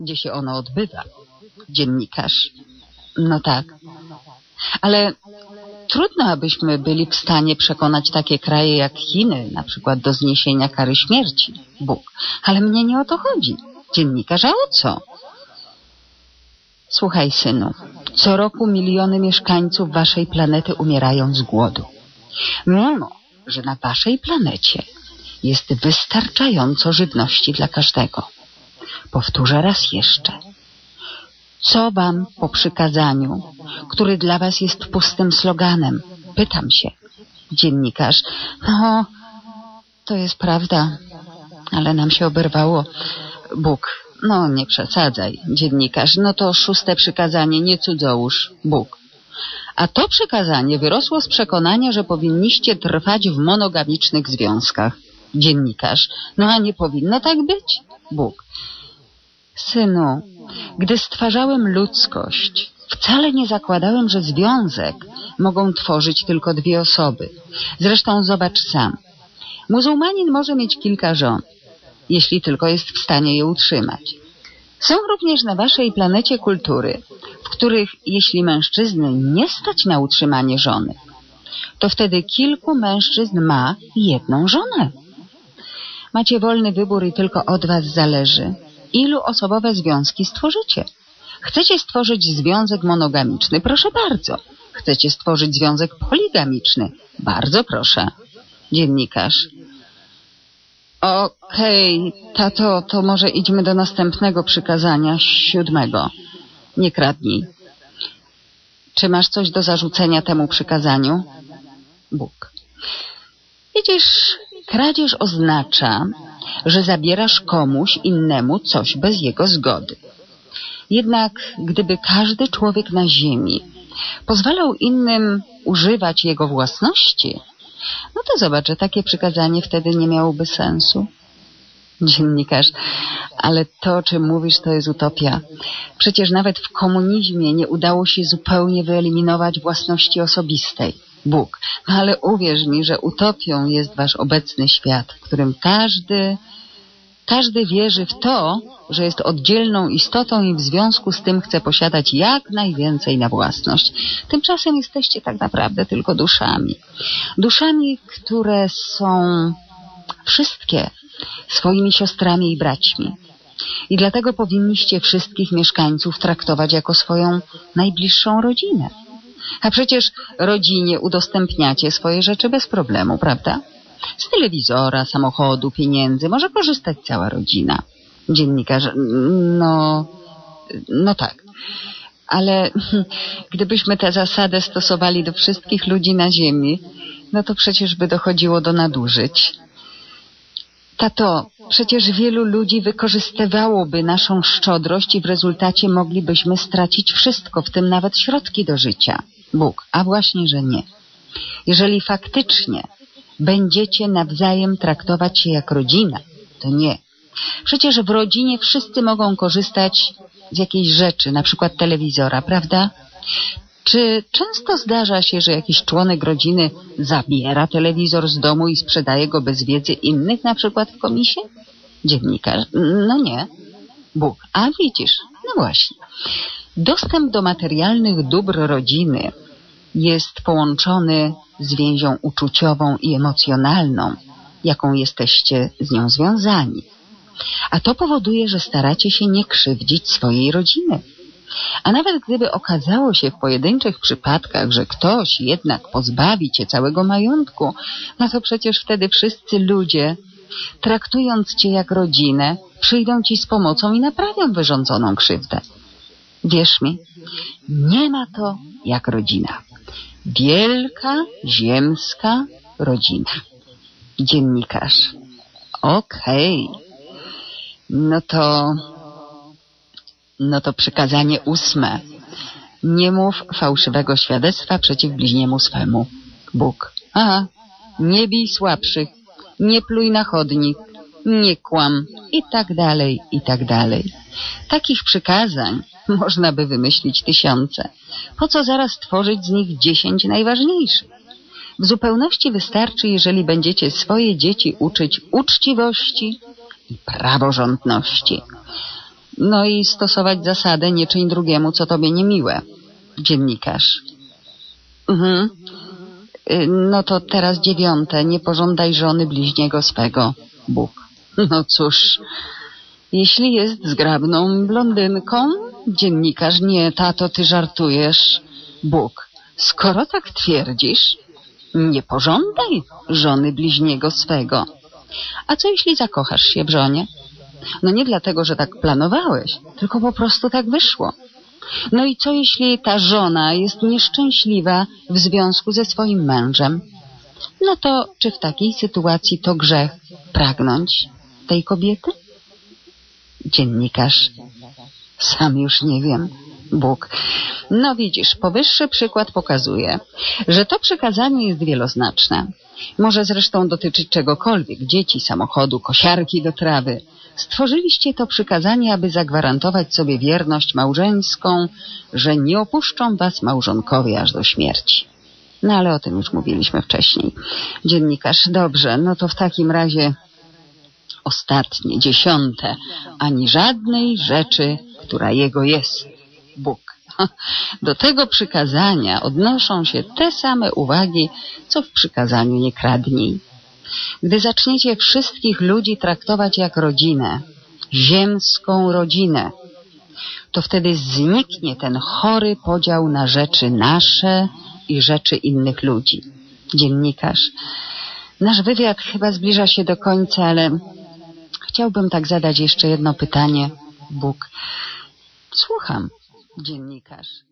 gdzie się ono odbywa. Dziennikarz. No tak. Ale trudno, abyśmy byli w stanie przekonać takie kraje jak Chiny, na przykład do zniesienia kary śmierci. Bóg. Ale mnie nie o to chodzi. Dziennikarz, a o co? Słuchaj, synu, co roku miliony mieszkańców waszej planety umierają z głodu. Mimo, że na waszej planecie jest wystarczająco żywności dla każdego. Powtórzę raz jeszcze. Co wam po przykazaniu, który dla was jest pustym sloganem? Pytam się. Dziennikarz. No, to jest prawda, ale nam się oberwało. Bóg. No, nie przesadzaj. Dziennikarz. No to 6. przykazanie, nie cudzołóż. Bóg. A to przykazanie wyrosło z przekonania, że powinniście trwać w monogamicznych związkach. Dziennikarz. No a nie powinno tak być? Bóg. Synu, gdy stwarzałem ludzkość, wcale nie zakładałem, że związek mogą tworzyć tylko 2 osoby. Zresztą zobacz sam. Muzułmanin może mieć kilka żon, jeśli tylko jest w stanie je utrzymać. Są również na waszej planecie kultury, w których jeśli mężczyzny nie stać na utrzymanie żony, to wtedy kilku mężczyzn ma 1 żonę. Macie wolny wybór i tylko od was zależy, ilu osobowe związki stworzycie. Chcecie stworzyć związek monogamiczny? Proszę bardzo. Chcecie stworzyć związek poligamiczny? Bardzo proszę. Dziennikarz. Okej, tato, to może idźmy do następnego przykazania, 7. Nie kradnij. Czy masz coś do zarzucenia temu przykazaniu? Bóg. Widzisz, kradzież oznacza, że zabierasz komuś innemu coś bez jego zgody. Jednak gdyby każdy człowiek na ziemi pozwalał innym używać jego własności, no to zobacz, że takie przykazanie wtedy nie miałoby sensu. Dziennikarz, ale to, o czym mówisz, to jest utopia. Przecież nawet w komunizmie nie udało się zupełnie wyeliminować własności osobistej. Bóg. No ale uwierz mi, że utopią jest wasz obecny świat, w którym każdy wierzy w to, że jest oddzielną istotą i w związku z tym chce posiadać jak najwięcej na własność. Tymczasem jesteście tak naprawdę tylko duszami. Duszami, które są wszystkie swoimi siostrami i braćmi. I dlatego powinniście wszystkich mieszkańców traktować jako swoją najbliższą rodzinę. A przecież rodzinie udostępniacie swoje rzeczy bez problemu, prawda? Z telewizora, samochodu, pieniędzy może korzystać cała rodzina. Dziennikarz, no tak. Ale gdybyśmy tę zasadę stosowali do wszystkich ludzi na ziemi, no to przecież by dochodziło do nadużyć. Tato, przecież wielu ludzi wykorzystywałoby naszą szczodrość i w rezultacie moglibyśmy stracić wszystko, w tym nawet środki do życia. Bóg, a właśnie, że nie. Jeżeli faktycznie będziecie nawzajem traktować się jak rodzina, to nie. Przecież w rodzinie wszyscy mogą korzystać z jakiejś rzeczy, na przykład telewizora, prawda? Czy często zdarza się, że jakiś członek rodziny zabiera telewizor z domu i sprzedaje go bez wiedzy innych, na przykład w komisie? Dziennikarz. No nie. Bóg. A widzisz, no właśnie. Dostęp do materialnych dóbr rodziny jest połączony z więzią uczuciową i emocjonalną, jaką jesteście z nią związani. A to powoduje, że staracie się nie krzywdzić swojej rodziny. A nawet gdyby okazało się w pojedynczych przypadkach, że ktoś jednak pozbawi cię całego majątku, no to przecież wtedy wszyscy ludzie, traktując cię jak rodzinę, przyjdą ci z pomocą i naprawią wyrządzoną krzywdę. Wierz mi, nie ma to jak rodzina. Wielka, ziemska rodzina. Dziennikarz. Okej. No to przykazanie 8. Nie mów fałszywego świadectwa przeciw bliźniemu swemu. Bóg. Aha. Nie bij słabszych. Nie pluj na chodnik. Nie kłam. I tak dalej, i tak dalej. Takich przykazań można by wymyślić 1000. Po co zaraz tworzyć z nich 10 najważniejszych? W zupełności wystarczy, jeżeli będziecie swoje dzieci uczyć uczciwości i praworządności. No i stosować zasadę nie czyń drugiemu, co tobie niemiłe. Dziennikarz. No to teraz 9. Nie pożądaj żony bliźniego swego. Bóg. No cóż, jeśli jest zgrabną blondynką. Dziennikarz. Nie, tato, ty żartujesz. Bóg. Skoro tak twierdzisz, nie pożądaj żony bliźniego swego. A co jeśli zakochasz się w żonie? No nie dlatego, że tak planowałeś, tylko po prostu tak wyszło. No i co jeśli ta żona jest nieszczęśliwa w związku ze swoim mężem? No to czy w takiej sytuacji to grzech pragnąć tej kobiety? Dziennikarz. Sam już nie wiem. Bóg. No widzisz, powyższy przykład pokazuje, że to przykazanie jest wieloznaczne. Może zresztą dotyczyć czegokolwiek, dzieci, samochodu, kosiarki do trawy. Stworzyliście to przykazanie, aby zagwarantować sobie wierność małżeńską, że nie opuszczą was małżonkowie aż do śmierci. No ale o tym już mówiliśmy wcześniej. Dziennikarz. Dobrze, no to w takim razie ostatnie, 10. Ani żadnej rzeczy, która jego jest. Bóg. Do tego przykazania odnoszą się te same uwagi, co w przykazaniu nie kradnij. Gdy zaczniecie wszystkich ludzi traktować jak rodzinę, ziemską rodzinę, to wtedy zniknie ten chory podział na rzeczy nasze i rzeczy innych ludzi. Dziennikarz. Nasz wywiad chyba zbliża się do końca, ale chciałbym tak zadać jeszcze jedno pytanie. Bóg. Słucham. Dziennikarz.